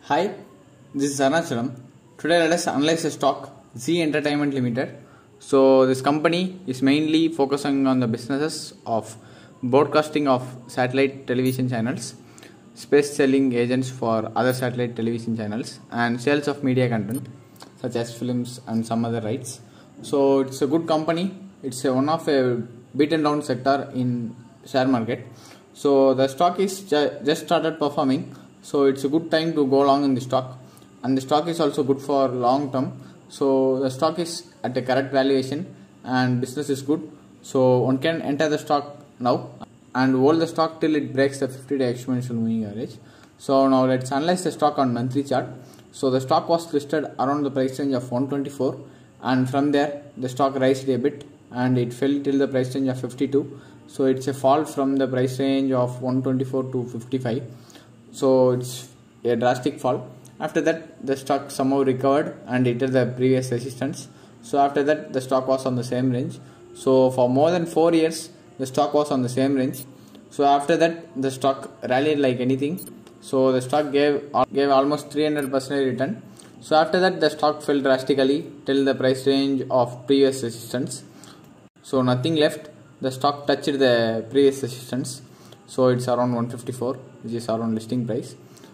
Hi, this is ARUNACHALAM. Today let us analyze the stock Zee Entertainment Limited. So this company is mainly focusing on the businesses of broadcasting of satellite television channels, space selling agents for other satellite television channels, and sales of media content such as films and some other rights. So it's a good company. It's one of a beaten down sector in share market. So the stock is just started performing. So it's a good time to go long in the stock, and the stock is also good for long term. So the stock is at a correct valuation and business is good. So one can enter the stock now and hold the stock till it breaks the 50-day exponential moving average. So now let's analyze the stock on monthly chart. So the stock was listed around the price range of 124, and from there the stock rised a bit and it fell till the price range of 52. So it's a fall from the price range of 124 to 55. So it's a drastic fall. After that the stock somehow recovered and hit the previous resistance. So after that the stock was on the same range. So for more than 4 years the stock was on the same range. So after that the stock rallied like anything. So the stock gave almost 300% return. So after that the stock fell drastically till the price range of previous resistance. So nothing left. The stock touched the previous resistance. So it's around 154, which is around listing price.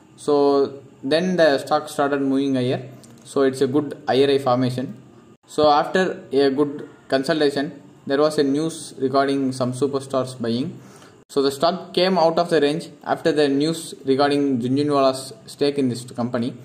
So then the stock started moving higher. So it's a good higher formation. So after a good consultation, there was a news regarding some superstars buying. So the stock came out of the range after the news regarding Jhunjhunwala's stake in this company.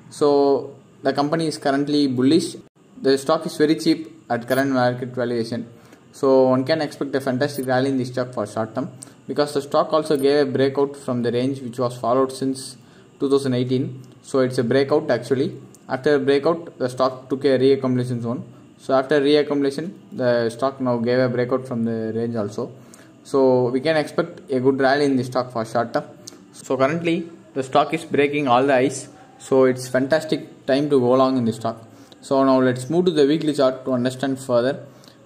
So the company is currently bullish. The stock is very cheap at current market valuation. So one can expect a fantastic rally in the stock for short term, because the stock also gave a breakout from the range which was followed since 2018. So it's a breakout actually. After a breakout the stock took a reaccumulation zone. So after reaccumulation the stock now gave a breakout from the range also. So we can expect a good rally in the stock for short term. So currently the stock is breaking all the highs. So it's fantastic time to go long in the stock. So now let's move to the weekly chart to understand further.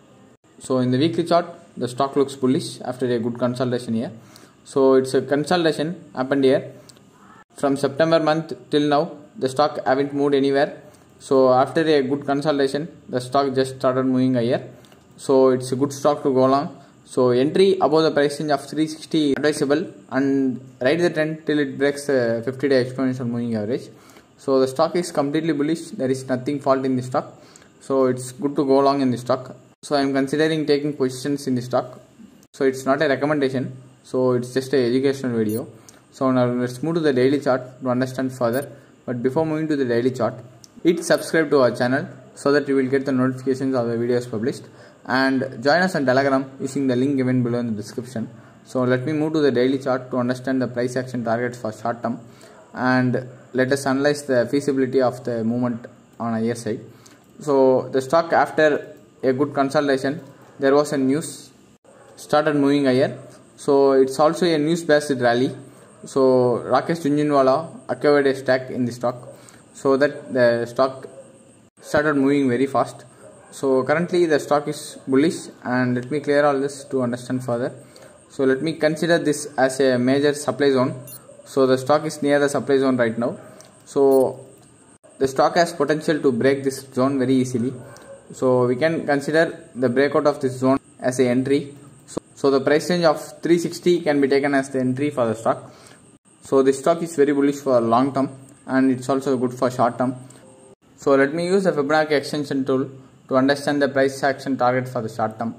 So in the weekly chart the stock looks bullish after a good consolidation here. So it's a consolidation happened here. From September month till now the stock haven't moved anywhere. So after a good consolidation the stock just started moving higher. So it's a good stock to go long. So entry above the price range of 360 advisable, and ride the trend till it breaks the 50-day exponential moving average. So the stock is completely bullish. There is nothing fault in the stock. So it's good to go long in the stock. So I am considering taking positions in the stock. So it's not a recommendation. So it's just a educational video. So now let's move to the daily chart to understand further. But before moving to the daily chart, hit subscribe to our channel so that you will get the notifications of the videos published, and join us on Telegram using the link given below in the description. So let me move to the daily chart to understand the price action targets for short term, and let us analyze the feasibility of the movement on higher side. So the stock, after a good consolidation, there was a news started moving higher. So it's also a news based rally. So Rakesh Jhunjhunwala acquired a stake in the stock, so that the stock started moving very fast. So currently the stock is bullish, and let me clear all this to understand further. So let me consider this as a major supply zone. So the stock is near the supply zone right now. So the stock has potential to break this zone very easily. So we can consider the breakout of this zone as a entry. So the price range of 360 can be taken as the entry for the stock. So this stock is very bullish for long term, and it's also good for short term. So let me use the Fibonacci extension tool to understand the price action target for the short term.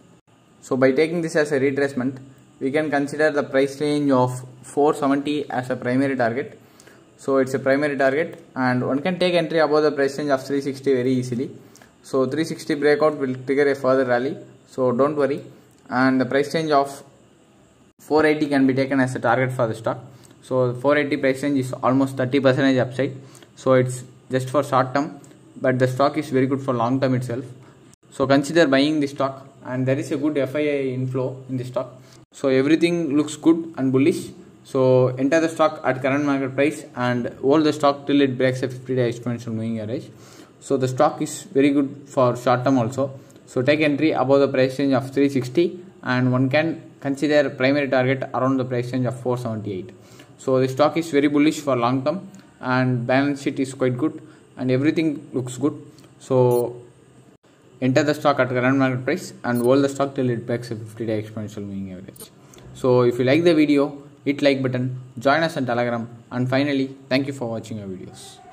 So by taking this as a retracement, we can consider the price range of 470 as a primary target. So it's a primary target, and one can take entry above the price range of 360 very easily. So 360 breakout will trigger a further rally. So don't worry. And the price range of 480 can be taken as a target for the stock. So 480 price range is almost 30% upside. So it's just for short term, but the stock is very good for long term itself. So consider buying the stock, and there is a good FII inflow in the stock. So everything looks good and bullish. So enter the stock at current market price and hold the stock till it breaks a 50-day exponential moving average. So the stock is very good for short term also. So take entry above the price range of 360, and one can consider primary target around the price range of 478. So the stock is very bullish for long term, and balance sheet is quite good and everything looks good. So enter the stock at current market price and hold the stock till it breaks a 50-day exponential moving average. So if you like the video, hit like button, join us on Telegram, and finally thank you for watching our videos.